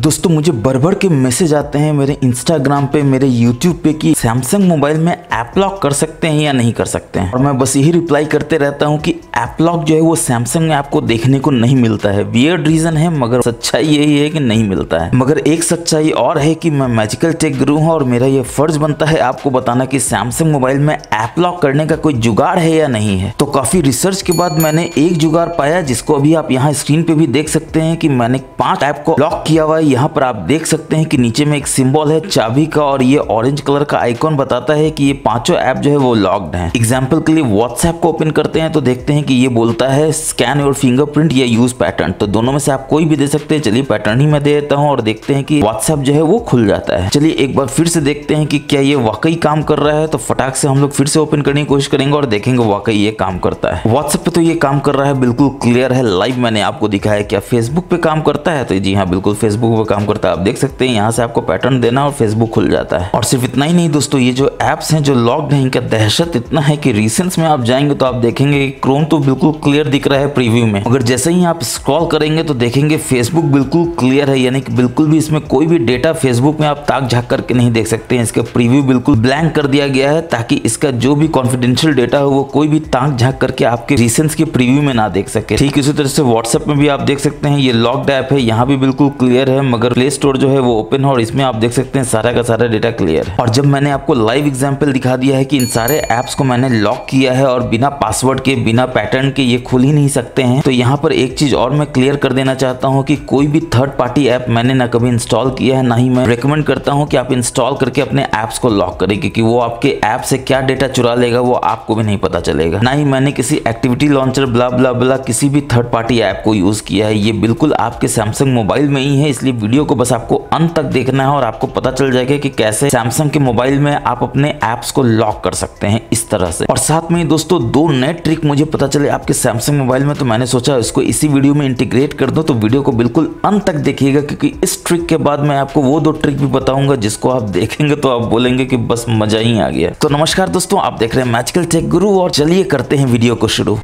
दोस्तों मुझे भर के मैसेज आते हैं मेरे इंस्टाग्राम पे, मेरे यूट्यूब पे कि सैमसंग मोबाइल में ऐप लॉक कर सकते हैं या नहीं कर सकते हैं। और मैं बस यही रिप्लाई करते रहता हूँ कि ऐप लॉक जो है वो सैमसंग में आपको देखने को नहीं मिलता है। वियर्ड रीजन है मगर सच्चाई यही है कि नहीं मिलता है। मगर एक सच्चाई और है कि मैं मैजिकल टेक गुरु हूँ और मेरा ये फर्ज बनता है आपको बताना कि सैमसंग मोबाइल में ऐप लॉक करने का कोई जुगाड़ है या नहीं है। तो काफी रिसर्च के बाद मैंने एक जुगाड़ पाया जिसको अभी आप यहाँ स्क्रीन पे भी देख सकते हैं कि मैंने 5 ऐप को लॉक किया हुआ है। यहाँ पर आप देख सकते हैं कि नीचे में एक सिंबल है चाबी का और ये ऑरेंज कलर का आइकॉन बताता है कि ये 5 ऐप जो है वो लॉक्ड हैं। एग्जांपल के लिए व्हाट्सएप को ओपन करते हैं तो देखते हैं कि ये बोलता है स्कैन योर फिंगरप्रिंट या यूज पैटर्न। तो दोनों में से आप कोई भी दे सकते हैं। चलिए पैटर्न ही मैं दे देता हूँ और देखते हैं कि व्हाट्सएप जो है वो खुल जाता है। चलिए एक बार फिर से देखते हैं कि क्या ये वाकई काम कर रहा है। तो फटाक से हम लोग फिर से ओपन करने की कोशिश करेंगे और देखेंगे वाकई ये काम करता है। व्हाट्सएप पे तो ये काम कर रहा है, बिल्कुल क्लियर है, लाइव मैंने आपको दिखाया। क्या फेसबुक पे काम करता है? तो जी हाँ, बिल्कुल फेसबुक पे काम करता है। आप देख सकते हैं यहाँ से आपको पैटर्न देना और फेसबुक खुल जाता है। और सिर्फ इतना ही नहीं दोस्तों, ये जो एप्स हैं जो लॉक्ड हैं इनका दहशत इतना है कि रिसेंट्स में आप जाएंगे तो आप देखेंगे क्रोम तो बिल्कुल क्लियर दिख रहा है प्रीव्यू में, मगर जैसे ही आप स्क्रॉल करेंगे तो देखेंगे फेसबुक बिल्कुल क्लियर है, यानी कि बिल्कुल भी इसमें कोई भी डेटा फेसबुक में आप ताक झाँक करके नहीं देख सकते हैं। इसका प्रीव्यू बिल्कुल ब्लैंक कर दिया गया है ताकि इसका जो भी कॉन्फिडेंशियल डेटा हो वो कोई भी ताक झाँक करके आपके रिसेंट्स के प्रीव्यू में ना देख सके। ठीक इसी तरह से व्हाट्सएप में भी आप देख सकते हैं ये लॉक्ड ऐप है, यहाँ भी बिल्कुल क्लियर है, मगर प्ले स्टोर जो है वो ओपन है और इसमें आप देख सकते हैं सारा का सारा डेटा क्लियर है। और जब मैंने आपको लाइव एग्जांपल दिखा दिया है कि इन सारे ऐप्स को मैंने लॉक किया है और बिना पासवर्ड के बिना पैटर्न के ये खुल ही नहीं सकते हैं, तो यहाँ पर एक चीज और मैं क्लियर कर देना चाहता हूँ कि कोई भी थर्ड पार्टी ऐप मैंने ना कभी इंस्टॉल किया है, ना ही मैं रिकमेंड करता हूँ कि आप इंस्टॉल करके अपने ऐप्स को लॉक करें, क्योंकि वो आपके ऐप से क्या डेटा चुरा लेगा वो आपको भी नहीं पता चलेगा। ना ही मैंने किसी एक्टिविटी लॉन्चर ब्ला ब्ला ब्ला किसी भी थर्ड पार्टी ऐप को यूज किया है। ये बिल्कुल आपके सैमसंग मोबाइल में ही है, इसलिए वीडियो को बस आपको अंत तक देखना है और आपको पता चल जाएगा कि कैसे सैमसंग के मोबाइल में आप अपने ऐप्स को लॉक कर सकते हैं इस तरह से। और साथ में दोस्तों 2 नए ट्रिक मुझे पता चले आपके सैमसंग मोबाइल में, तो मैंने सोचा इसको इसी वीडियो में इंटीग्रेट कर दो। तो वीडियो को बिल्कुल अंत तक देखिएगा क्योंकि इस ट्रिक के बाद मैं आपको वो 2 ट्रिक भी बताऊंगा जिसको आप देखेंगे तो आप बोलेंगे कि बस मजा ही आ गया। तो नमस्कार दोस्तों, आप देख रहे हैं मैजिकल टेक गुरु और चलिए करते हैं वीडियो को शुरू।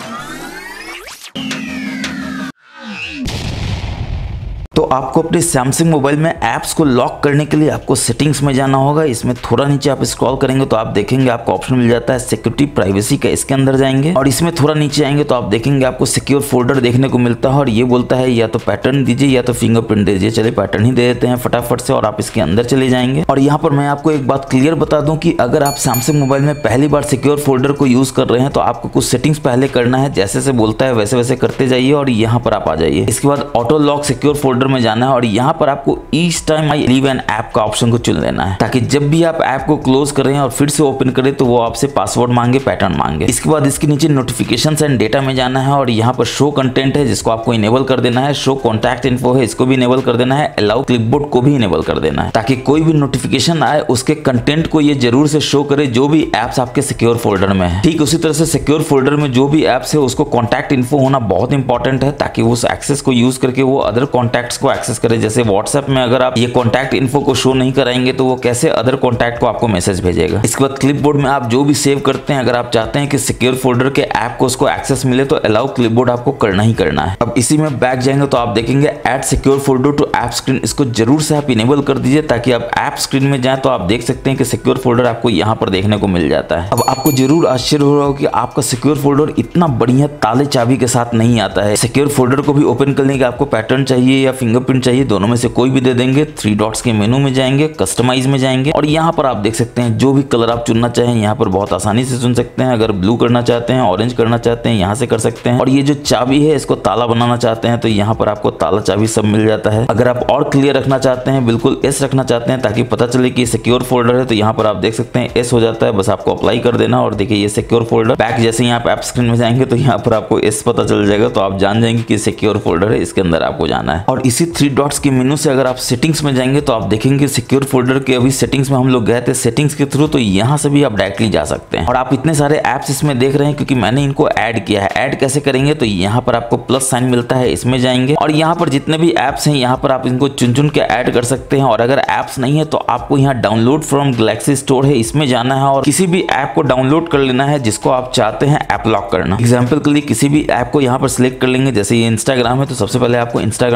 तो आपको अपने सैमसंग मोबाइल में ऐप्स को लॉक करने के लिए आपको सेटिंग्स में जाना होगा। इसमें थोड़ा नीचे आप स्क्रॉल करेंगे तो आप देखेंगे आपको ऑप्शन मिल जाता है सिक्योरिटी प्राइवेसी का, इसके अंदर जाएंगे और इसमें थोड़ा नीचे आएंगे तो आप देखेंगे आपको सिक्योर फोल्डर देखने को मिलता है और ये बोलता है या तो पैटर्न दीजिए या तो फिंगरप्रिंट दीजिए। चलिए पैटर्न ही दे देते हैं फटाफट से और आप इसके अंदर चले जाएंगे। और यहाँ पर मैं आपको एक बात क्लियर बता दूं कि अगर आप सैमसंग मोबाइल में पहली बार सिक्योर फोल्डर को यूज कर रहे हैं तो आपको कुछ सेटिंग्स पहले करना है, जैसे से बोलता है वैसे वैसे करते जाइए और यहाँ पर आप आ जाइए। इसके बाद ऑटो लॉक सिक्योर फोल्डर में जाना है और यहाँ पर आपको each time I leave an app का ऑप्शन को चुन लेना है ताकि जब भी आप ऐप को क्लोज करें और फिर से ओपन करें तो वो आपसे पासवर्ड मांगे, पैटर्न मांगे। इसके बाद इसके नीचे नोटिफिकेशंस एंड डेटा में जाना है और यहाँ पर शो कंटेंट है जिसको आपको इनेबल कर देना है, शो कॉन्टैक्ट इन्फो है इसको भी इनेबल कर देना है, अलाउ क्लिपबोर्ड को भी इनेबल कर देना है ताकि कोई भी नोटिफिकेशन आए उसके कंटेंट को ये जरूर से शो करे जो भी एप्स आपके सिक्योर फोल्डर में है। ठीक उसी तरह से सिक्योर फोल्डर में जो भी एप्स है उसको कॉन्टैक्ट इन्फो होना बहुत इंपॉर्टेंट है ताकि उस एक्सेस को यूज करके वो अदर कॉन्टैक्ट्स को एक्सेस करे। जैसे व्हाट्सएप में अगर आप ये कॉन्टैक्ट इन्फो को शो नहीं कराएंगे तो वो कैसे अदर कॉन्टैक्ट को आपको मैसेज भेजेगा। इसके बाद क्लिपबोर्ड में आप जो भी सेव करते हैं अगर आप चाहते हैं कि सिक्योर फोल्डर के ऐप को उसको एक्सेस मिले तो अलाउ क्लिपबोर्ड आपको करना ही करना है। अब इसी में बैक जाएंगे तो आप देखेंगे add secure folder to app screen, इसको जरूर से आप इनेबल कर दीजिए ताकि आप ऐप स्क्रीन में जाए तो आप देख सकते हैं कि सिक्योर फोल्डर आपको यहाँ पर देखने को मिल जाता है। अब आपको जरूर आश्चर्य हो रहा हो कि आपका सिक्योर फोल्डर इतना बढ़िया ताले चाबी के साथ नहीं आता है। सिक्योर फोल्डर को भी ओपन करने के आपको पैटर्न चाहिए या फिंगरप्रिंट चाहिए, दोनों में से कोई भी दे देंगे। 3 डॉट्स के मेनू में जाएंगे, कस्टमाइज में जाएंगे और यहाँ पर आप देख सकते हैं जो भी कलर आप चुनना चाहें यहाँ पर बहुत आसानी से चुन सकते हैं। अगर ब्लू करना चाहते हैं, ऑरेंज करना चाहते हैं, यहाँ से कर सकते हैं। और ये जो चाबी है इसको ताला बनाना चाहते हैं तो यहाँ पर आपको ताला चाबी सब मिल जाता है। अगर आप और क्लियर रखना चाहते हैं, बिल्कुल एस रखना चाहते हैं ताकि पता चले कि सिक्योर फोल्डर है, तो यहाँ पर आप देख सकते हैं एस हो जाता है, बस आपको अप्लाई कर देना और देखिए ये सिक्योर फोल्डर। बैक जैसे ही आप ऐप स्क्रीन में जाएंगे तो यहाँ पर आपको एस पता चल जाएगा तो आप जान जाएंगे कि सिक्योर फोल्डर है, इसके अंदर आपको जाना है। और इसी 3 डॉट्स के मेनू से अगर आप सेटिंग्स में जाएंगे तो आप देखेंगे सिक्योर फोल्डर के अभी सेटिंग्स में हम लोग गए थे सेटिंग्स के थ्रू, तो यहाँ से भी आप डायरेक्टली जा सकते हैं। और आप इतने सारे ऐप्स इसमें देख रहे हैं क्योंकि मैंने इनको ऐड किया है। ऐड कैसे करेंगे तो यहाँ पर आपको प्लस साइन मिलता है, इसमें जाएंगे और यहाँ पर जितने भी ऐप्स हैं यहाँ पर आप इनको चुन चुन के ऐड कर सकते हैं। और अगर ऐप्स नहीं है तो आपको यहाँ डाउनलोड फ्रॉम गैलेक्सी स्टोर है, इसमें जाना है और किसी भी ऐप को डाउनलोड कर लेना है जिसको आप चाहते हैं ऐप लॉक करना। एग्जाम्पल के लिए किसी भी ऐप को यहाँ पर सिलेक्ट कर लेंगे, जैसे ये इंस्टाग्राम है तो सबसे पहले आपको इंस्टाग्राम को इंस्टॉल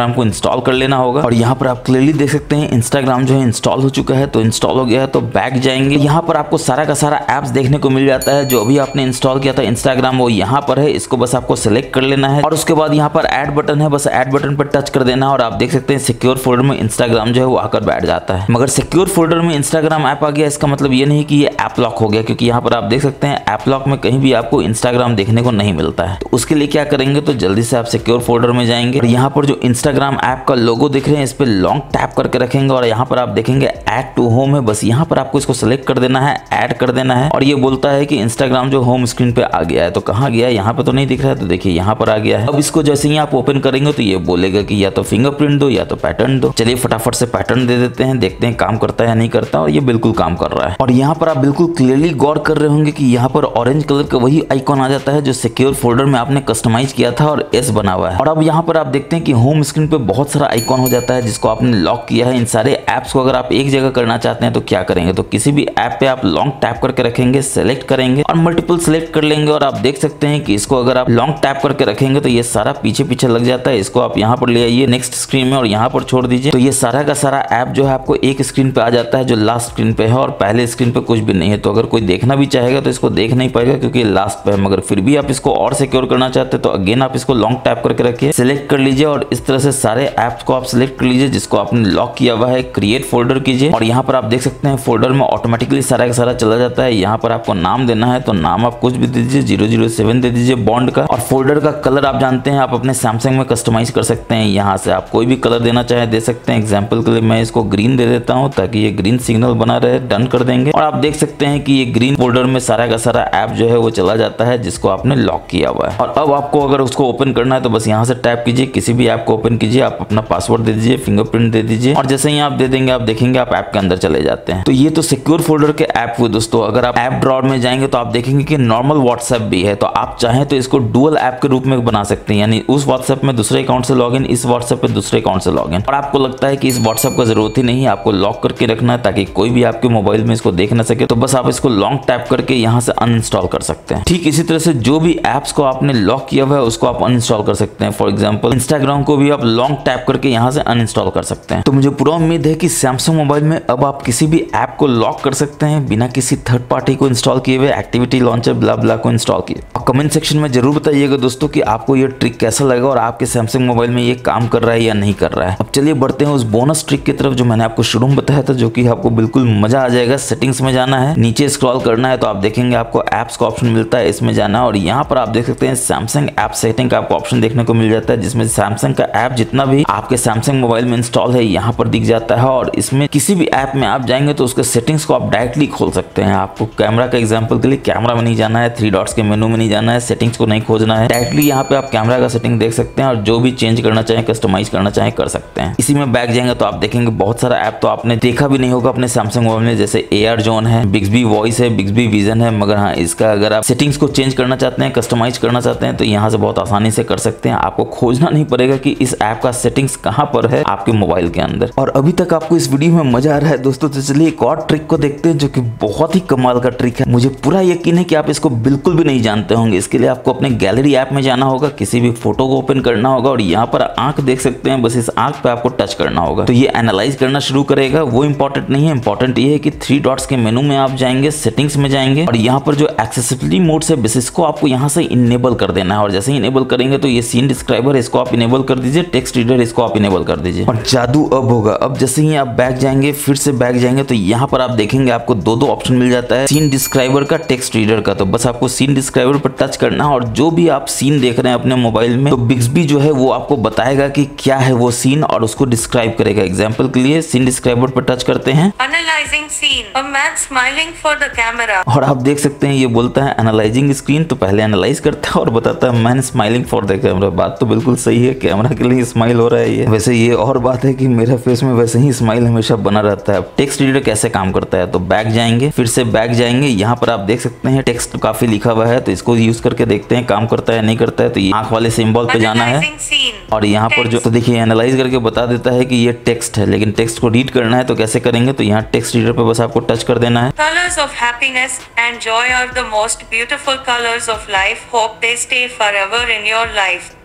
इंस्टॉल कर लेना होगा। और यहाँ पर आप क्लियरली देख सकते हैं इंस्टाग्राम जो है इंस्टॉल हो चुका है। तो इंस्टॉल हो गया है तो बैक जाएंगे, यहाँ पर आपको सारा का सारा एप्स देखने को मिल जाता है। जो अभी आपने इंस्टॉल किया था इंस्टाग्राम वो यहाँ पर है, इसको बस आपको सिलेक्ट कर लेना है और उसके बाद यहाँ पर ऐड बटन है, बस ऐड बटन पर टच कर देना है और आप देख सकते हैं सिक्योर फोल्डर में इंस्टाग्राम जो है वो आकर बैठ जाता है। मगर सिक्योर फोल्डर में इंस्टाग्राम ऐप आ गया इसका मतलब ये नहीं कि ये ऐप लॉक हो गया, क्योंकि यहाँ पर आप देख सकते हैं ऐप लॉक में कहीं भी आपको इंस्टाग्राम देखने को नहीं मिलता है। तो उसके लिए क्या करेंगे, तो जल्दी से आप सिक्योर फोल्डर में जाएंगे और यहाँ पर जो इंस्टाग्राम ऐप का लोगो दिख रहे हैं इस पे लॉन्ग टैप करके रखेंगे और यहाँ पर आप देखेंगे ऐड टू होम है, बस यहाँ पर आपको इसको सिलेक्ट कर देना है, ऐड कर देना है और ये बोलता है कि इंस्टाग्राम जो होम स्क्रीन पे आ गया है। तो कहाँ गया है, यहाँ पे तो नहीं दिख रहा है, तो देखिए यहाँ पर आ गया है। अब इसको जैसे ही आप ओपन करेंगे तो ये बोलेगा कि या तो फिंगरप्रिंट दो या तो पैटर्न दो। चलिए फटाफट से पैटर्न दे देते हैं, देखते हैं काम करता है या नहीं करता। और ये बिल्कुल काम कर रहा है। और यहाँ पर आप बिल्कुल क्लियरली गौर कर रहे होंगे कि यहाँ पर ऑरेंज कलर का वही आइकॉन आ जाता है जो सिक्योर फोल्डर में आपने कस्टमाइज किया था और एस बना हुआ है। और अब यहाँ पर आप देखते हैं कि होम स्क्रीन पे बहुत सारा आइकॉन हो जाता है जिसको आपने लॉक किया है। इन सारे एप्स को अगर आप एक जगह करना चाहते हैं तो क्या करेंगे, तो किसी भी ऐप पे आप लॉन्ग टैप करके रखेंगे, सेलेक्ट करेंगे और मल्टीपल सेलेक्ट कर लेंगे। और आप देख सकते हैं कि इसको अगर आप लॉन्ग टैप करके रखेंगे तो ये सारा पीछे पीछे लग जाता है। इसको आप यहाँ पर ले आइए नेक्स्ट स्क्रीन में और यहाँ पर छोड़ दीजिए, तो ये सारा का सारा ऐप जो है आपको एक स्क्रीन पे आ जाता है जो लास्ट स्क्रीन पे है और पहले स्क्रीन पे कुछ भी नहीं है। तो अगर कोई देखना भी चाहेगा तो इसको देख नहीं पाएगा क्योंकि लास्ट पे है। मगर फिर भी आप इसको और सिक्योर करना चाहते हैं तो अगेन आप इसको लॉन्ग टैप करके रखिए, सिलेक्ट कर लीजिए और इस तरह से सारे ऐप्स को आप सिलेक्ट कर लीजिए जिसको आपने लॉक किया हुआ है, क्रिएट फोल्डर कीजिए और यहाँ पर आप देख सकते हैं फोल्डर में ऑटोमेटिकली सारा का सारा चला जाता है। यहाँ पर आपको नाम देना है तो नाम आप कुछ भी दे दीजिए, 007 दे दीजिए बॉन्ड का। और फोल्डर का कलर आप जानते हैं आप अपने सैमसंग में कस्टमाइज कर सकते हैं, यहाँ से आप कोई भी कलर देना चाहे दे सकते हैं। एग्जाम्पल के लिए मैं इसको ग्रीन दे देता हूँ ताकि ये ग्रीन सिग्नल बना रहे, डन कर देंगे और आप देख सकते हैं कि ये ग्रीन फोल्डर में सारा का सारा ऐप जो है वो चला जाता है जिसको आपने लॉक किया हुआ है। और अब आपको अगर उसको ओपन करना है तो बस यहाँ से टैप कीजिए, किसी भी ऐप को ओपन कीजिए, आप अपना पासवर्ड दे दीजिए, फिंगरप्रिंट दे दीजिए और जैसे ही आप दे देंगे आप देखेंगे आप ऐप के अंदर चले जाते हैं। तो ये तो सिक्योर फोल्डर के ऐप हुए दोस्तों। अगर आप ऐप ड्रॉअर में जाएंगे तो आप देखेंगे कि नॉर्मल व्हाट्सएप भी है, तो आप चाहें तो इसको डुअल ऐप के रूप में बना सकते हैं, यानी उस व्हाट्सएप में दूसरे अकाउंट से लॉगिन, इस व्हाट्सएप पे दूसरे अकाउंट से लॉगिन। और आपको लगता है कि इस व्हाट्सएप का जरूरत ही नहीं है, आपको लॉक करके रखना है ताकि कोई भी आपके मोबाइल में इसको देख ना सके, तो बस आप इसको लॉन्ग टैप करके यहाँ से अनइंस्टॉल कर सकते हैं। ठीक इसी तरह से जो भी ऐप्स को आपने लॉक किया हुआ है उसको आप अनइंस्टॉल कर सकते हैं। फॉर एग्जांपल इंस्टाग्राम को भी आप लॉन्ग टैप करके यहाँ से अनइंस्टॉल कर सकते हैं। तो मुझे पूरा उम्मीद है कि सैमसंग मोबाइल में अब आप किसी भी ऐप को लॉक कर सकते हैं बिना किसी थर्ड पार्टी को इंस्टॉल किए हुए, एक्टिविटी लॉन्चर ब्ला ब्ला को इंस्टॉल किए। और कमेंट सेक्शन में जरूर बताइएगा दोस्तों कि आपको ये ट्रिक कैसा लगा और आपके सैमसंग मोबाइल में ये काम कर रहा है या नहीं कर रहा है। अब चलिए बढ़ते हैं उस बोनस ट्रिक की तरफ जो मैंने आपको शुरू में बताया था, जो कि आपको बिल्कुल मजा आ जाएगा। सेटिंग्स में जाना है, नीचे स्क्रॉल करना है तो आप देखेंगे आपको ऐप्स का ऑप्शन मिलता है, इसमें जाना है और यहाँ पर आप देख सकते हैं सैमसंग ऐप सेटिंग का आपको ऑप्शन देखने को मिल जाता है जिसमें सैमसंग का ऐप जितना भी आपके सैमसंग मोबाइल में इंस्टॉल है यहाँ पर दिख जाता है। और इसमें किसी भी ऐप में आप जाएंगे तो उसके सेटिंग्स को आप डायरेक्टली खोल सकते हैं। आपको कैमरा का एग्जांपल के लिए कैमरा में नहीं जाना है, 3 डॉट्स के मेनू में नहीं जाना है, सेटिंग्स को नहीं खोजना है, डायरेक्टली यहाँ पे आप कैमरा का सेटिंग देख सकते हैं और जो भी चेंज करना चाहें, कस्टमाइज करना चाहें कर सकते हैं। इसी में बैक जाएंगे तो आप देखेंगे बहुत सारा ऐप तो आपने देखा भी नहीं होगा अपने सैमसंग मोबाइल में, जैसे AR जोन है, बिग्सबी वॉइस है, बिग्सबी विजन है। मगर हाँ, इसका अगर आप सेटिंग्स को चेंज करना चाहते हैं, कस्टमाइज करना चाहते हैं तो यहाँ से बहुत आसानी से कर सकते हैं। आपको खोजना नहीं पड़ेगा कि इस ऐप का सेटिंग्स कहाँ पर है आपके मोबाइल के अंदर। और अभी तक आपको इस वीडियो में मजा आ रहा है दोस्तों, तो चलिए एक और ट्रिक को देखते हैं जो कि बहुत ही कमाल का ट्रिक है। मुझे पूरा यकीन है कि आप इसको बिल्कुल भी नहीं जानते होंगे। इसके लिए आपको अपने गैलरी ऐप में जाना होगा, किसी भी फोटो को ओपन करना होगा और यहाँ पर आंख देख सकते हैं, बस इस आंख पे आपको टच करना होगा तो ये एनालाइज करना शुरू करेगा। वो इंपॉर्टेंट नहीं है, इंपॉर्टेंट ये है कि 3 डॉट्स के मेनू में आप जाएंगे, सेटिंग्स में जाएंगे और यहाँ पर जो एक्सेसिबिलिटी मोड से बस इसको आपको यहाँ से इनेबल कर देना है। और जैसे ही इनेबल करेंगे तो ये सीन डिस्क्राइबर इसको आप इनेबल कर दीजिए, टेक्स्ट रीडर इसको आप इनेबल कर दीजिए और जादू अब होगा। अब जैसे ही आप बैक जाएंगे, फिर से बैक जाएंगे तो यहाँ पर आप देखेंगे आपको दो ऑप्शन मिल जाता है, सीन डिस्क्राइबर का, टेक्स्ट रीडर का। तो बस आपको सीन डिस्क्राइबर पर टच करना है और जो भी आप सीन देख रहे हैं अपने मोबाइल में तो बिग्सबी जो है वो आपको बताएगा कि क्या है वो सीन और उसको डिस्क्राइब करेगा। एग्जाम्पल के लिए सीन डिस्क्राइबर पर टच करते हैं, analysing scene, a man smiling for the camera, और आप देख सकते हैं ये बोलता है एनालाइजिंग स्क्रीन। तो पहले एनालाइज करता है और बताता है man smiling for the camera. बात तो बिल्कुल सही है, कैमरा के लिए स्माइल हो रहा है ये। वैसे ये और बात है कि मेरा फेस में वैसे ही स्माइल हमेशा बना रहता है। टेक्स्ट रीडर कैसे काम करता है, तो बैक जाएंगे, फिर से बैक जाएंगे, यहाँ पर आप देख सकते हैं टेक्स्ट काफी लिखा हुआ है तो इसको यूज करके देखते हैं काम करता है नहीं करता है। तो ये आंख वाले सिंबल पे जाना है और यहाँ पर जो तो देखिए एनालाइज करके बता देता है कि ये टेक्स्ट है, लेकिन टेक्स्ट को रीड करना है तो कैसे करेंगे, तो यहाँ टेक्स्ट रीडर पे बस आपको टच कर देना है। Colors of happiness and joy are the most beautiful colors of life. Hope they stay forever in your life.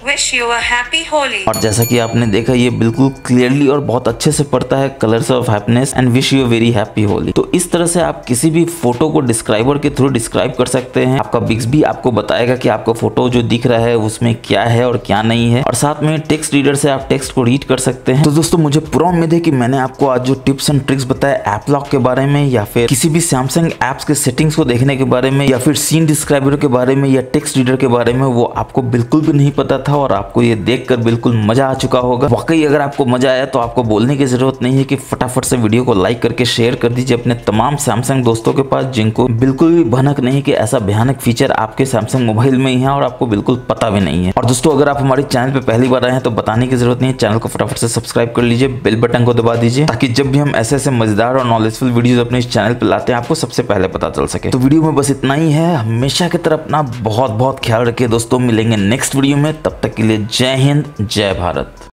Wish you a happy Holi. और जैसा कि आपने देखा ये बिल्कुल क्लियरली और बहुत अच्छे से पढ़ता है colours of happiness and wish you very happy Holi. तो इस तरह से आप किसी भी फोटो को डिस्क्राइबर के थ्रू डिस्क्राइब कर सकते हैं। आपका बिक्सबी आपको बताएगा कि आपका फोटो जो दिख रहा है उसमें क्या है और क्या नहीं है, और साथ में टेक्स्ट रीडर से आप टेक्स्ट को रीड कर सकते हैं। तो दोस्तों मुझे पूरा उम्मीद है कि मैंने आपको आज जो टिप्स एंड ट्रिक्स बताए ऐप लॉक के बारे में, या फिर किसी भी सैमसंग एप्स के सेटिंग्स को देखने के बारे में, या फिर सीन डिस्क्राइबर के बारे में, या टेक्स्ट रीडर के बारे में, वो आपको बिल्कुल भी नहीं पता था और आपको ये देखकर बिल्कुल मजा आ चुका होगा। वाकई अगर आपको मजा आया तो आपको बोलने की जरूरत नहीं है कि फटाफट से वीडियो को लाइक करके शेयर कर दीजिए अपने तमाम सैमसंग दोस्तों के पास जिनको बिल्कुल भी भनक नहीं कि ऐसा भयानक फीचर आपके सैमसंग मोबाइल में ही है और आपको बिल्कुल पता भी नहीं है। और दोस्तों अगर आप हमारे चैनल पे पहली बार आए हैं तो बताने की जरूरत नहीं है, चैनल को फटाफट से सब्सक्राइब कर लीजिए, बेल बटन को दबा दीजिए, ताकि जब भी हम ऐसे मजेदार और नॉलेजफुल वीडियोस अपने इस चैनल पे लाते हैं आपको सबसे पहले पता चल सके। तो वीडियो में बस इतना ही है। हमेशा की तरह अपना बहुत बहुत ख्याल रखिए दोस्तों, मिलेंगे नेक्स्ट वीडियो में, तब तक के लिए जय हिंद जय भारत।